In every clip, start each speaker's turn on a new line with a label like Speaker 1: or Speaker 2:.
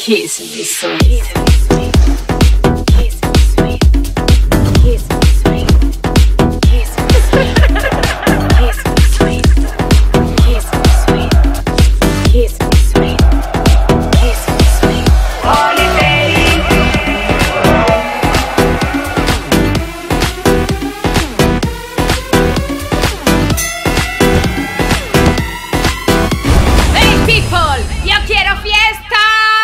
Speaker 1: Kiss me sweet.
Speaker 2: ¡Yo quiero fiesta!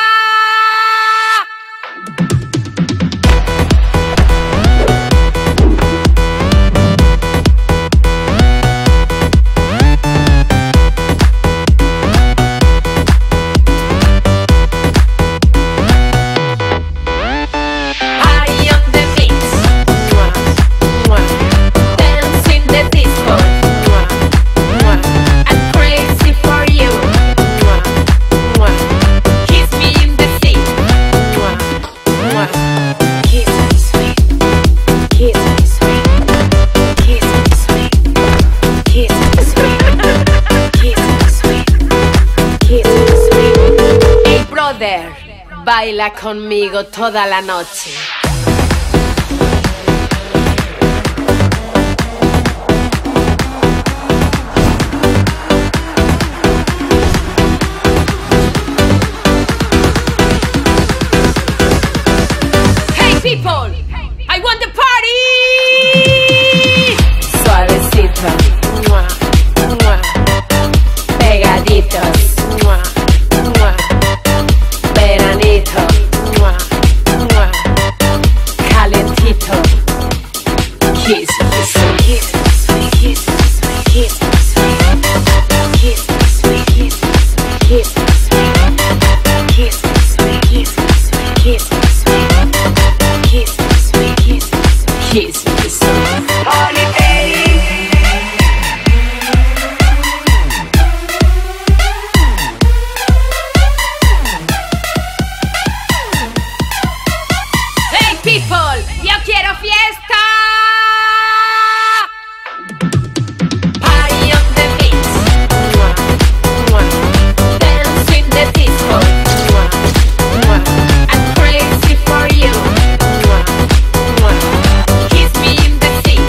Speaker 2: Baila conmigo toda la noche. Hey people, I want the party. Suavecito, pegaditos. Calentito. Kiss me sweet. Kiss me sweet. Kiss me sweet. Kiss me sweet. Kiss me sweet. Kiss me sweet. Kiss me sweet. Kiss me sweet. Kiss me sweet. Kiss me sweet. Kiss me sweet. Kiss me sweet. Kiss me sweet. Holiday. People, yo quiero fiesta. Party on the beat. Dance in the disco. I'm crazy for you. Kiss me in the sea.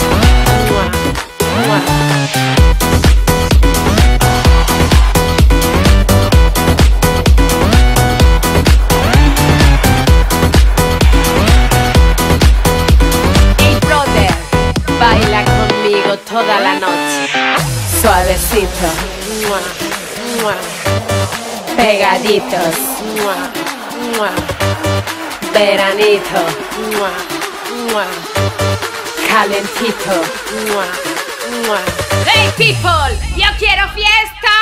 Speaker 2: Baila conmigo toda la noche. Suavecito. Pegaditos. Veranito. Calentito. Hey people, yo quiero fiesta.